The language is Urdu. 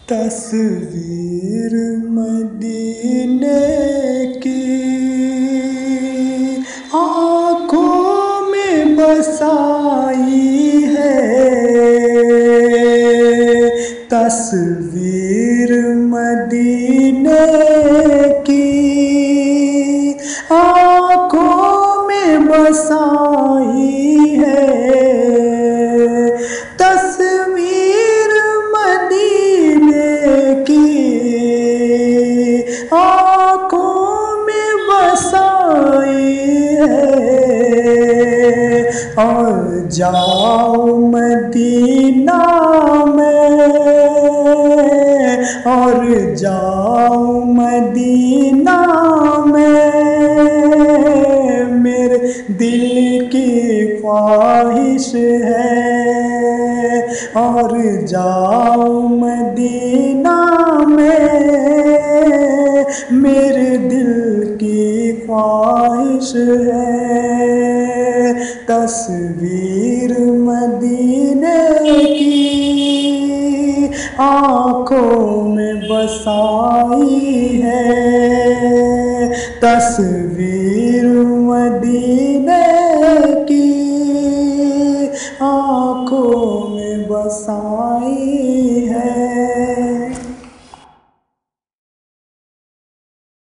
تصویر مدینے کی آنکھوں میں بسائی ہے، تصویر مدینے کی آنکھوں میں بسائی ہے، تصویر مدینے کی آنکھوں میں بسائی ہے، اور جاؤ مدینہ میں، اور جاؤ مدینہ میں، میرے دل کی خواہش ہے، اور جاؤ مدینہ میں، میرے دل کی خواہش ہے، تصویر مدینے کی آنکھوں میں بسائی ہے، تصویر مدینے کی آنکھوں میں بسائی